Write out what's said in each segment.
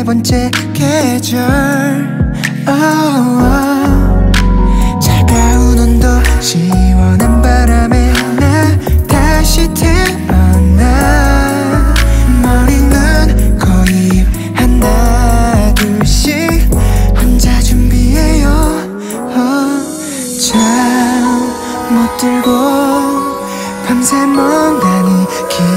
번째 계절. 차가운 온도 시원한 바람에 나 다시 태어나. 머리는 거의 하나 둘씩 혼자 준비해요. 잠 못 들고 밤새 멍하니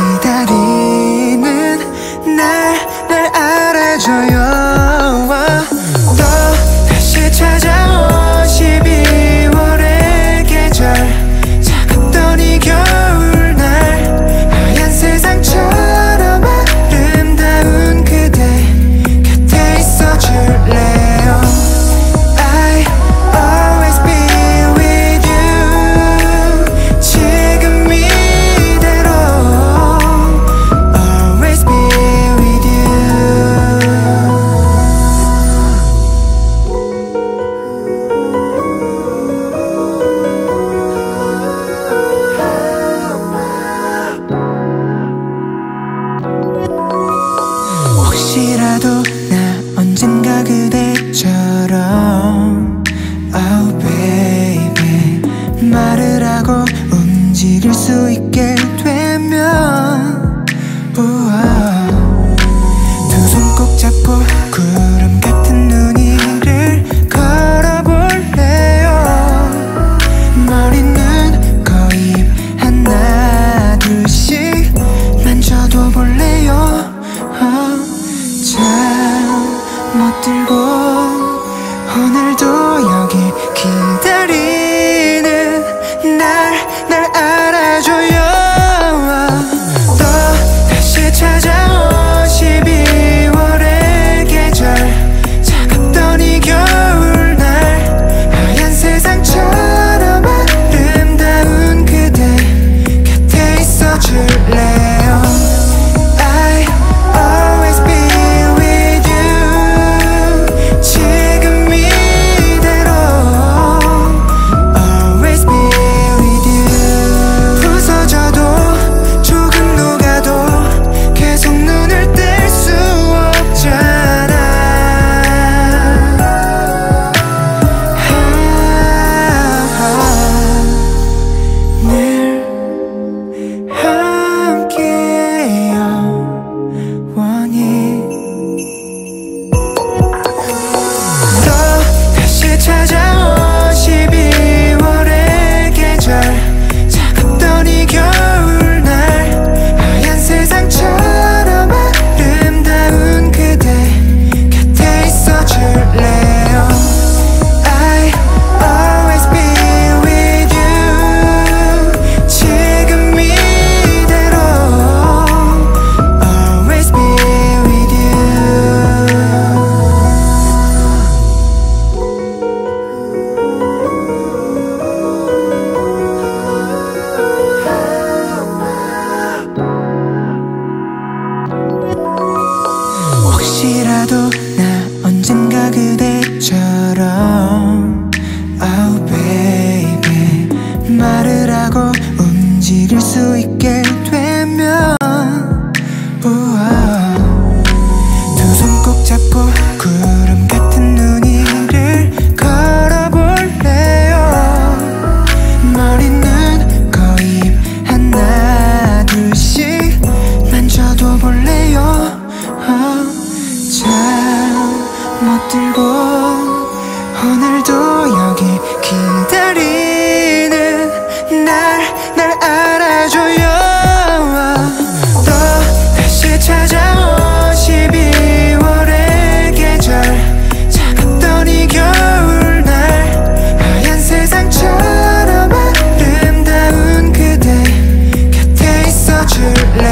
기다리는 날 알아줘요. 또 다시 찾아온 12월의 계절. 차갑던 이 겨울날 하얀 세상처럼 아름다운 그대 곁에 있어줄래요. I always be with you. 지금 이대로 always be with you. 혹시라도 나 언젠가 그대처럼 Oh baby 말을 하고 움직일 수 있게 되면 두 손 꼭 잡고 구름 같은 눈 위를 걸어볼래요. 머리는 거의 하나 둘씩 만져도 볼래요. 잠 못 들고 오늘도 여기 기다리는 날 알아줘요. 또 다시 찾아온 12월의 계절. 차갑던 이 겨울날 하얀 세상처럼 아름다운 그대 곁에 있어줄래요. I always be with you. 지금 이대로 always be with you. 부서져도 조금 녹아도 계속 눈을 뗄 수 없잖아. 늘 함께요 원히. 또 다시 찾아온 12월의 계절. 차갑던 이 겨울날 하얀 세상처럼 아름다운 그대 곁에 있어줄래요. I always be with you. 지금 이대로 always be with you. 혹시라도 나 언젠가 그대처럼 Oh baby 말을 하고 움직일 수 있게 되면 두 손 꼭 잡고 구름 같은 눈 위를 걸어볼래요. 머리는 거의 하나 둘씩 만져도 볼래요. 잠 못 들고 오늘도 여기 기다리는 날 알아줘요. 또 다시 찾아온 12월의 계절. 차갑던 이 겨울날 하얀 세상처럼 아름다운 그대 곁에 있어줄래.